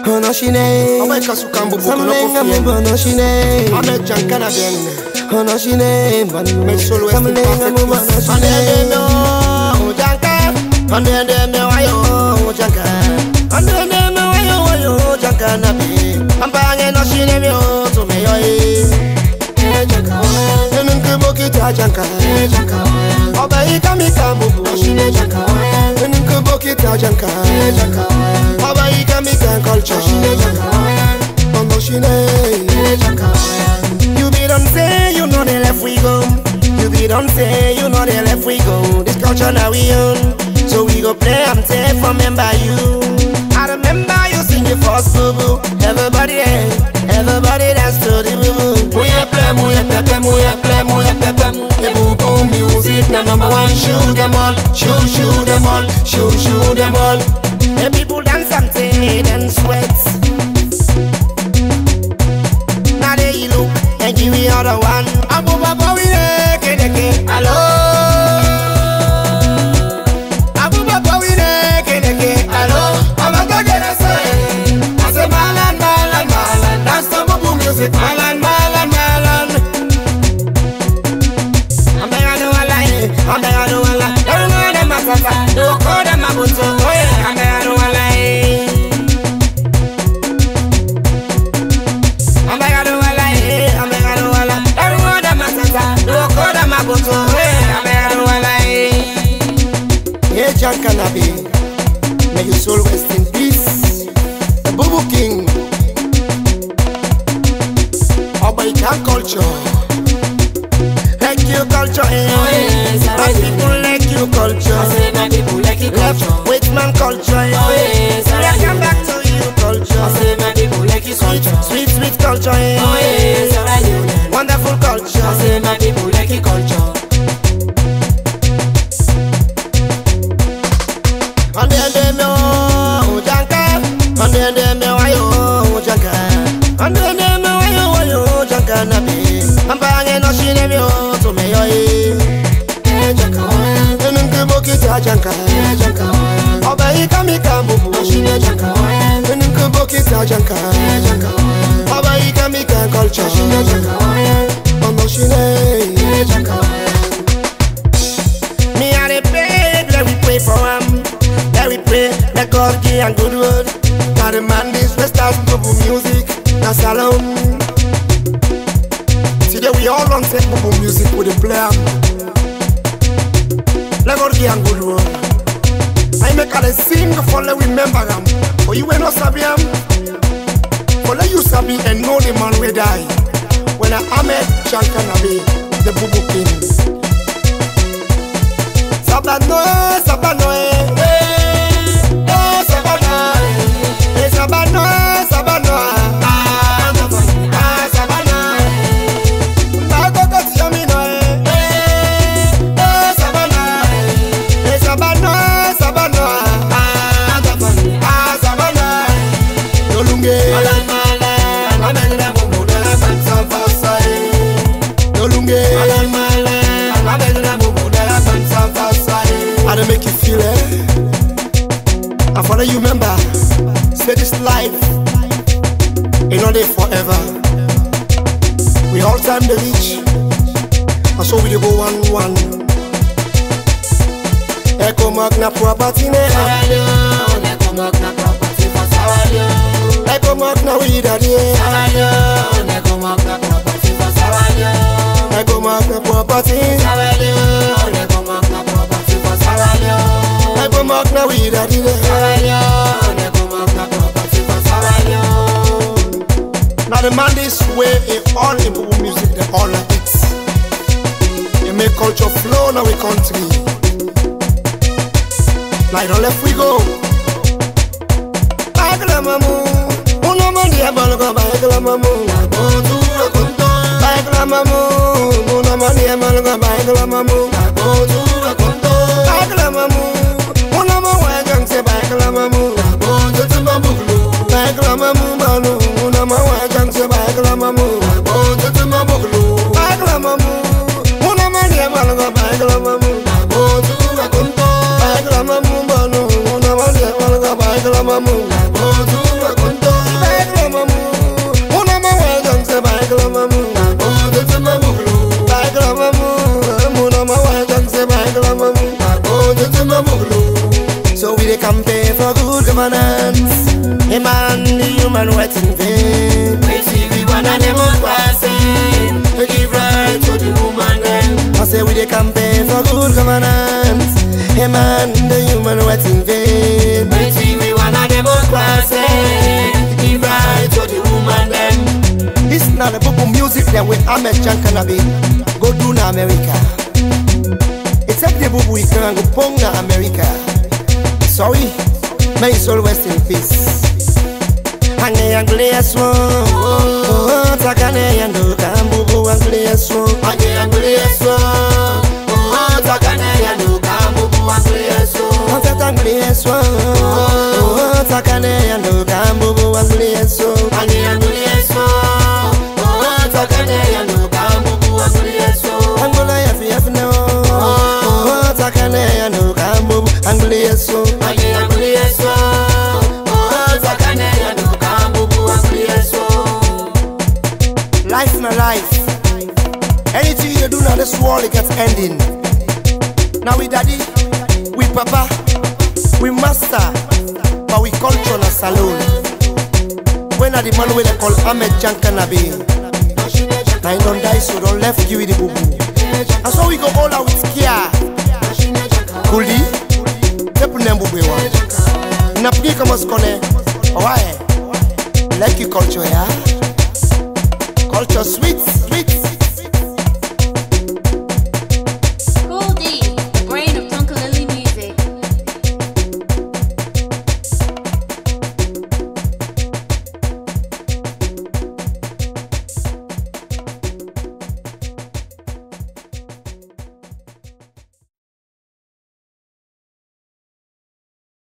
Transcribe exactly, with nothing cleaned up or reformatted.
Ono shine. Aba kasuka mbubu kono Samlenga kofi. mbu ono shine. Ame jankana bien. Ono shine. Me solo Samlenga mbu ono shine. no janka. Ande ande me wayo janka. Ande ande me wayo wayo janka na be. Ambange no shine me o to me yo e. Janka. Nungu bokita janka. Janka. Oba ikamika mbubu. Shine janka. Nungu bokita janka. Janka. Oba ikamika culture. Shine janka. Ono shine janka. You be done say you know the left we go. You be done say you know the left we go. This culture now we own. So we go play and take from remember you. I remember you sing your first boo. Everybody eh, everybody dance to the boo. Muya play, muya pepe, muya play, muya pepe. The boo boo music na number one. Shoot them all, shoot shoot them all, shoot shoot them all. The people dance and say and sweat. Now they look and give me other one. Abu baba we deke deke. Hello. Abu baba we deke deke. Hello. I'ma go get a say. I say malan malan malan. Dance to boo music. Malan malan malan. I'm there I do a lie. I'm there I do a lie. Don't know them a sasa. Don't call them a buto. Oh yeah. I'm there I do a lie. I'm there I do a lie. I'm there I do a lie. Don't know them a sasa. Don't call them a buto. Oh yeah. I'm there I do a lie. Yeah, Janka Nabi. May your soul rest in peace. The Bubu King. Obaikan culture. Like you culture, eh? Oh, yes, my people like you culture. I say my people like you culture. Left with man culture, eh? Oh, yes, I like come you. back to you culture. I say my people like you Sweet, culture. sweet, sweet culture, eh? Oh yes, I like you. Wonderful culture. I say my people like you culture. Ande ande me o janka, ande ande me wayo janka, ande ande me wayo wayo janka na be. Ambange no shine me o to me yo e. Janka, nungu bokita janka, janka. Oba ikamika mbubu, shine janka. Nungu bokita janka, janka. Oba ikamika culture, shine janka. Ono shine janka. Me and the beg, let we pray for him. Let we pray, let God give and good word. Now the man this we start bubble music. That's alone. Today we all on set bubble music with the player. Let God give and good word. I make her sing for let we remember them. For you ain't not sabi him. For let you sabi and know the man will die. When I Ahmed Janka Nabi, the Bubu King. Sabano, sabano, eh, eh, sabano, eh, sabano, sabano, ah, ah, sabano, na go go see me no, eh, eh, sabano, eh, sabano, sabano, ah, ah, sabano, dolunge, malan malan, malan na bubu na bansa fasa, dolunge, malan malan, malan na bubu na bansa fasa. I don't make you feel it. And for you remember, say this life ain't not there forever. We all time the reach, and so we dey go one one. Echo Magna property ne. Echo Magna property for Savalio. Echo Magna we daddy. Savalio. Echo Magna property for Savalio. Echo Magna property. Savalio. Echo Magna property for Savalio. Echo Magna we daddy. Savalio. Echo Magna property for Savalio. Now the man this way in all in Bubu music, they all like it. They make culture flow now we country. Now don't left we go. Bagla mamu, uno mandi abalgo bagla mamu. Go to a conto. Bagla mamu, uno mandi abalgo bagla mamu. Go to a conto. Bagla mamu, uno mo wagang se bagla mamu. Go to the mamu. Bagla mamu manu, uno mo wagang se bagla mamu. Go to the mamu. Bagla mamu, uno mandi abalgo bagla mamu. Go to a conto. Bagla mamu manu, uno mandi abalgo bagla mamu. Go to a conto. dey campaign for good governance. A man, the human right in vain. We see we want a democracy. We give right to the woman then. I say we dey campaign for good governance. A man, the human right in vain. We see we want a democracy. Give right to the woman then. This not the book music that we Ahmed Jankanabe go do na America. Except the book we can go pong na America. Sorry, may his soul rest in peace. Ange angle swo, oh takane yando kambubu angle swo. Ange angle swo, oh takane yando kambubu angle swo. Ange angle swo, oh takane yando kambubu angle swo. Ange angle swo, oh takane yando kambubu angle swo. Angola ya fi afne oh takane yando kambubu angle swo. Ange angle swo, oh takane yando. Life na life. Anything you do now this world it gets ending. Now we daddy, we papa, we master, but we culture na saloon. When are the man wey they call Ahmed Jankanabe? Now he don't die so don't left you with the boo boo. And so we go all out with care. Kuli, tepu nembu bewa. Napiki kama skone, why? Like you culture, yeah? Culture sweet.